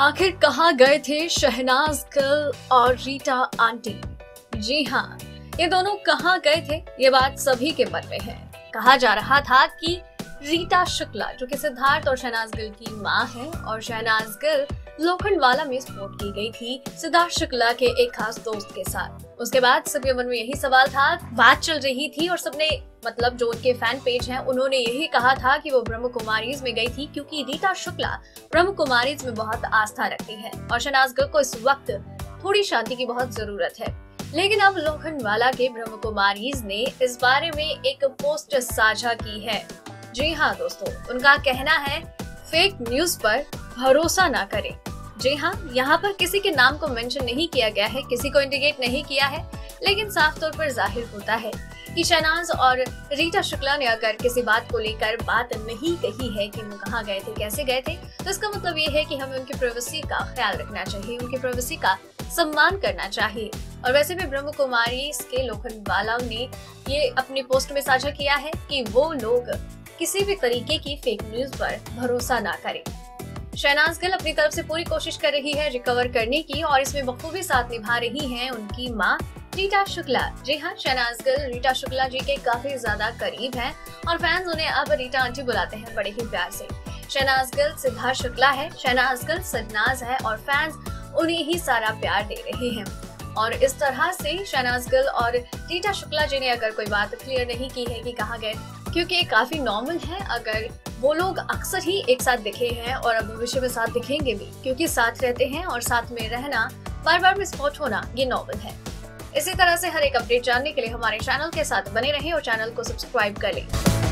आखिर कहाँ गए थे शहनाज गिल और रीटा आंटी? जी हाँ, ये दोनों कहाँ गए थे, ये बात सभी के मन में है। कहा जा रहा था कि रीटा शुक्ला, जो कि सिद्धार्थ और शहनाज गिल की मां है, और शहनाज गिल लोखंडवाला में स्पॉट की गई थी सिद्धार्थ शुक्ला के एक खास दोस्त के साथ। उसके बाद सबके मन में यही सवाल था, बात चल रही थी और सबने मतलब जो उनके फैन पेज हैं उन्होंने यही कहा था कि वो ब्रह्म कुमारीज में गई थी क्योंकि रीटा शुक्ला ब्रह्म कुमारीज में बहुत आस्था रखती है और शहनाज गिल को इस वक्त थोड़ी शांति की बहुत जरूरत है। लेकिन अब लोखंडवाला के ब्रह्म कुमारीज ने इस बारे में एक पोस्ट साझा की है। जी हाँ दोस्तों, उनका कहना है फेक न्यूज पर भरोसा ना करें। जी हाँ, यहाँ पर किसी के नाम को मेंशन नहीं किया गया है, किसी को इंडिकेट नहीं किया है, लेकिन साफ तौर पर जाहिर होता है कि शहनाज और रीटा शुक्ला ने अगर किसी बात को लेकर बात नहीं कही है कि वो कहाँ गए थे, कैसे गए थे, तो इसका मतलब ये है कि हमें उनकी प्राइवेसी का ख्याल रखना चाहिए, उनकी प्राइवेसी का सम्मान करना चाहिए। और वैसे भी ब्रह्म कुमारी के लोखंडवाला ने ये अपनी पोस्ट में साझा किया है कि वो लोग किसी भी तरीके की फेक न्यूज पर भरोसा ना करें। शहनाज गिल अपनी तरफ से पूरी कोशिश कर रही है रिकवर करने की और इसमें बखूबी साथ निभा रही हैं उनकी मां रीटा शुक्ला। जी हाँ, शहनाज गिल रीटा शुक्ला जी के काफी ज्यादा करीब हैं और फैंस उन्हें अब रीटा आंटी बुलाते हैं बड़े ही प्यार से। शहनाज गिल सिद्धार्थ शुक्ला है, शहनाज गिल सदनाज है और फैंस उन्हें ही सारा प्यार दे रहे हैं। और इस तरह से शहनाज गिल और रीटा शुक्ला जी ने अगर कोई बात क्लियर नहीं की है कि कहाँ गए, क्योंकि ये काफी नॉर्मल है अगर वो लोग अक्सर ही एक साथ दिखे हैं और अब भविष्य में साथ दिखेंगे भी, क्योंकि साथ रहते हैं और साथ में रहना, बार बार में स्पॉट होना, ये नॉर्मल है। इसी तरह से हर एक अपडेट जानने के लिए हमारे चैनल के साथ बने रहें और चैनल को सब्सक्राइब कर लें।